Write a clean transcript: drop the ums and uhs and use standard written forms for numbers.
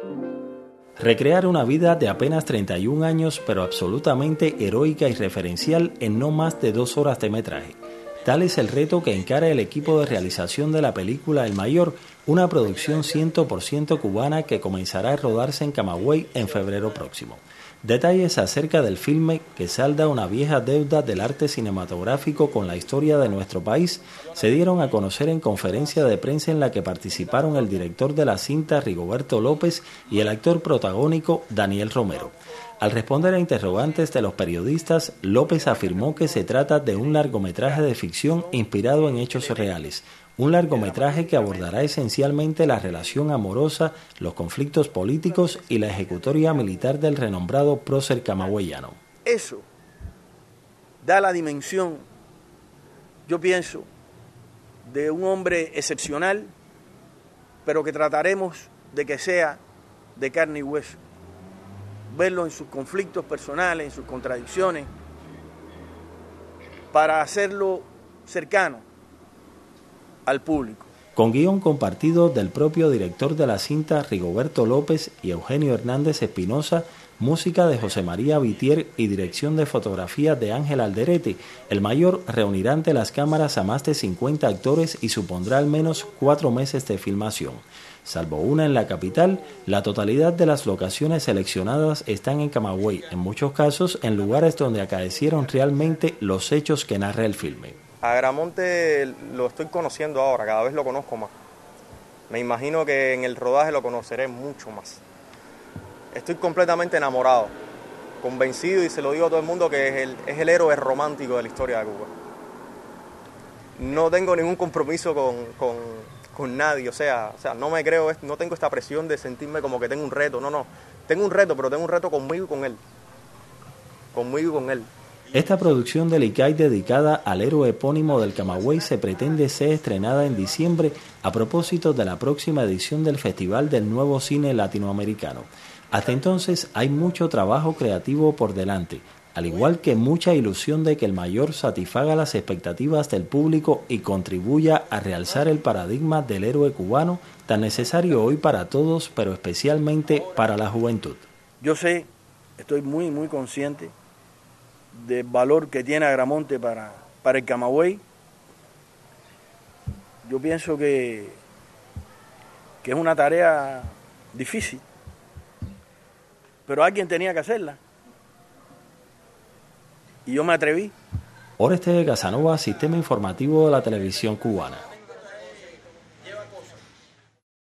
Recrear una vida de apenas 31 años, pero absolutamente heroica y referencial en no más de 2 horas de metraje. Tal es el reto que encara el equipo de realización de la película El Mayor, una producción 100% cubana que comenzará a rodarse en Camagüey en febrero próximo. Detalles acerca del filme, que salda una vieja deuda del arte cinematográfico con la historia de nuestro país, se dieron a conocer en conferencia de prensa en la que participaron el director de la cinta Rigoberto López y el actor protagónico Daniel Romero. Al responder a interrogantes de los periodistas, López afirmó que se trata de un largometraje de ficción inspirado en hechos reales, un largometraje que abordará esencialmente la relación amorosa, los conflictos políticos y la ejecutoria militar del renombrado prócer camagüeyano. Eso da la dimensión, yo pienso, de un hombre excepcional, pero que trataremos de que sea de carne y hueso. Verlo en sus conflictos personales, en sus contradicciones, para hacerlo cercano al público. Con guión compartido del propio director de la cinta Rigoberto López y Eugenio Hernández Espinosa, música de José María Vitier y dirección de fotografía de Ángel Alderete, El Mayor reunirá ante las cámaras a más de 50 actores y supondrá al menos 4 meses de filmación. Salvo una en la capital, la totalidad de las locaciones seleccionadas están en Camagüey, en muchos casos en lugares donde acaecieron realmente los hechos que narra el filme. A Agramonte lo estoy conociendo ahora, cada vez lo conozco más. Me imagino que en el rodaje lo conoceré mucho más. Estoy completamente enamorado, convencido, y se lo digo a todo el mundo, que es el héroe romántico de la historia de Cuba. No tengo ningún compromiso con nadie, o sea, no me creo, no tengo esta presión de sentirme como que tengo un reto, no, tengo un reto, pero tengo un reto conmigo y con él. Conmigo y con él. Esta producción del ICAI dedicada al héroe epónimo del Camagüey se pretende ser estrenada en diciembre a propósito de la próxima edición del Festival del Nuevo Cine Latinoamericano. Hasta entonces hay mucho trabajo creativo por delante, al igual que mucha ilusión de que El Mayor satisfaga las expectativas del público y contribuya a realzar el paradigma del héroe cubano, tan necesario hoy para todos, pero especialmente para la juventud. Yo sé, estoy muy consciente del valor que tiene Agramonte para el Camagüey. Yo pienso que es una tarea difícil, pero alguien tenía que hacerla. Y yo me atreví. Oreste Casanova, Sistema Informativo de la Televisión Cubana.